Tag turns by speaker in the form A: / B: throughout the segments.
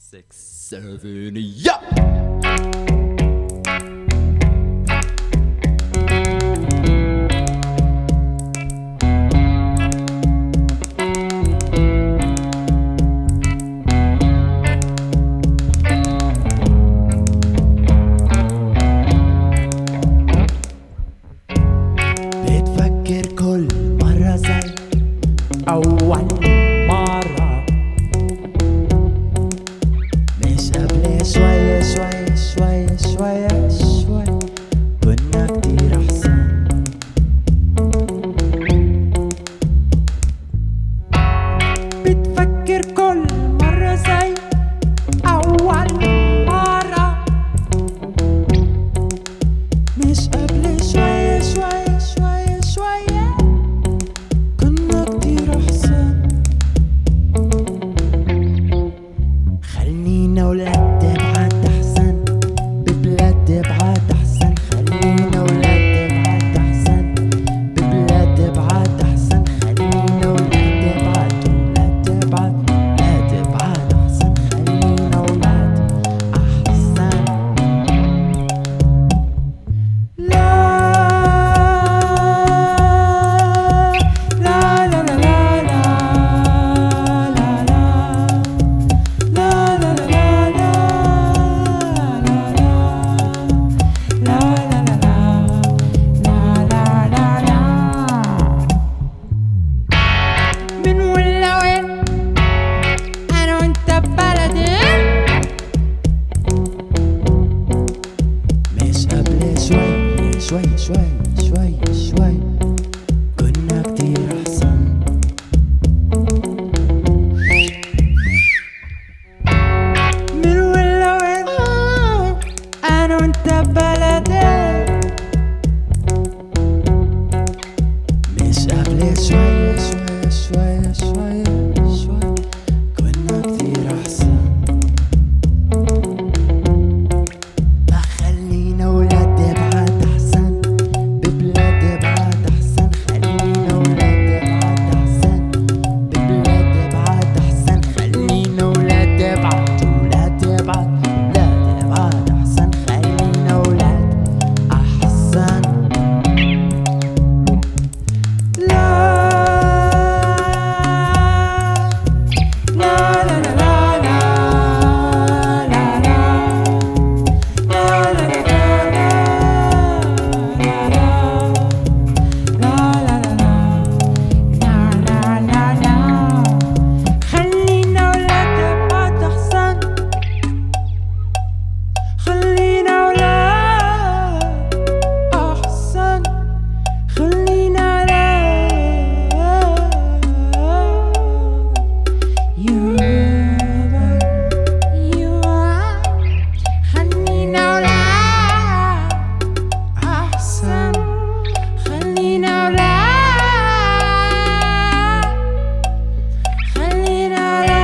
A: 6, 7, yeah!
B: بتفكر كل مرة زي أول مرة، مش قبل شوية شوية شوية شوية شوية كنا كتير أحسن. بتفكر كل مرة زي أول مرة، مش قبل شوية شوية شوية شوية كنا كتير أحسن. خلينا ولاد بعد أحسن، ببلاد بعد أحسن. خلينا ولاد بعد أحسن، ببلاد بعد أحسن. خلينا ولاد بعد ولاد بعد ولاد بعد أحسن. خلينا ولاد أحسن. لا لا لا لا لا لا لا لا لا من ولا وين أنا وأنت ببلدي، مش قبل شوية شوية شوية شوية شوية كنا كتير أحسن. من ولا وين أنا وأنت ببلدي، مش قبل شوية شوية شوية شوية شوية كنا كتير أحسن. خلينا ولاد بعد أحسن، ببلاد بعد أحسن. خلينا ولاد بعد أحسن، ببلاد بعد أحسن. خلينا ولاد بعد ولاد بعد ولاد بعد أحسن. خلينا ولاد أحسن. لا لا لا لا لا لا خلينا ولاد بعد أحسن. خلينا ولاد أحسن. خلينا خلينا ولاد أحسن. خلينا ولاد خلينا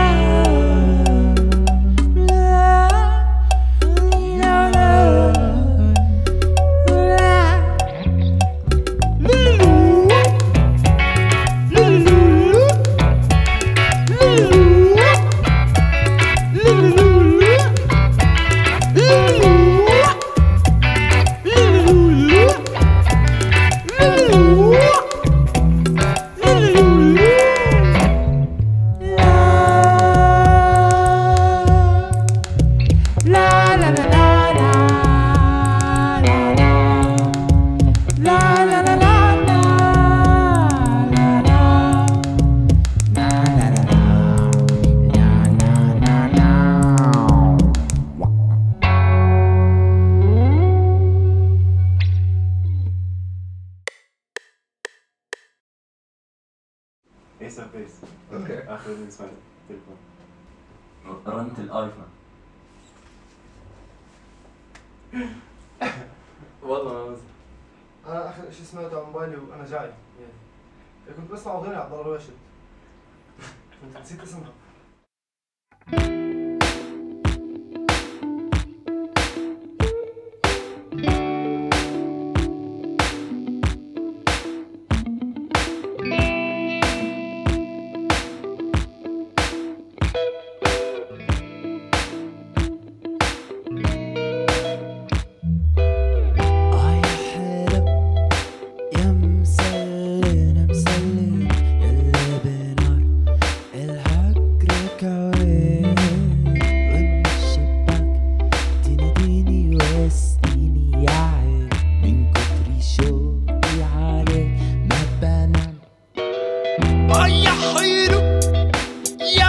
C: ايس اوف بيس. اوكي اخر اللي اسمه التليفون.
D: رنت الايفون.
C: والله ما بس
E: انا اخر شيء سمعته على موبايلي وانا جاي يعني كنت بسمع اغنيه عبد الله الراشد كنت نسيت اسمها.
B: يا حلو يا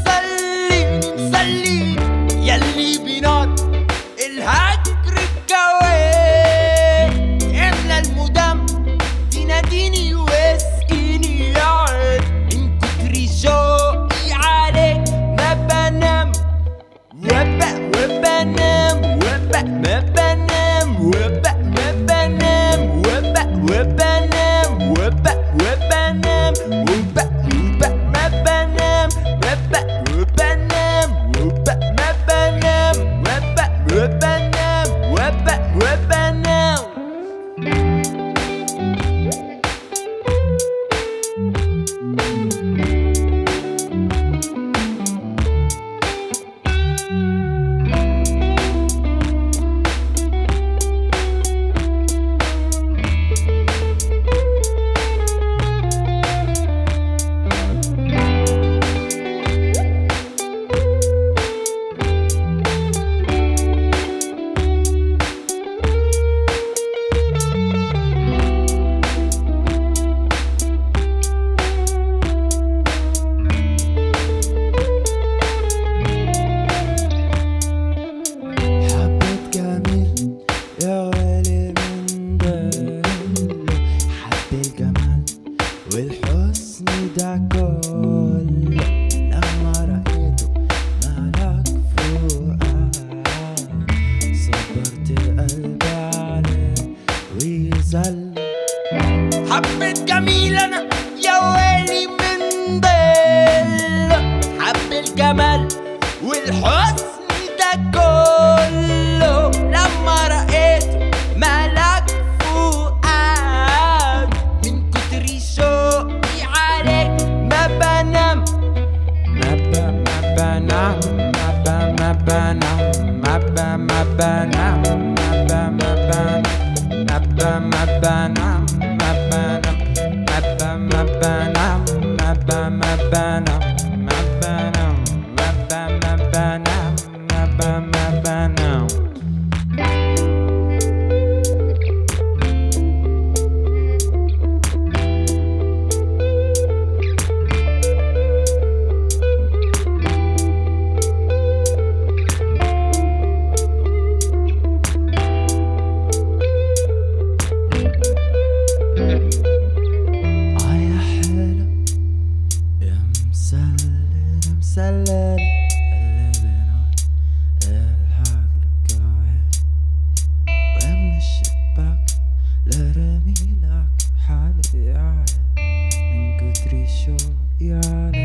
B: مسلي ياللي بنار الهجر الجواد املى المدام تناديني واسقيني يا عين من كتر شوقي عليك ما بنام وبنام ما بنام ما بنام وبنام ما بنام ما بنام ما بنام والحسن ده كله لما رأيته مالك فؤاد صبرت قلبي عليه ويزل حبة جميل أنا يا ويلي من ضل حب الجمال والحسن ده كله لما رأيته مالك فؤاد من كتر شوقي عليك ما بنام ما بنام ما بنام ما بنام ما بنام ما بنام ما بنام ما بنام ما بنام ما بنام ما بنام ما بنام ما بنام مسلل اللي بنار الحجر الجواد ومن الشباك لرمي لك حالي عاد من كتر شوقي عليك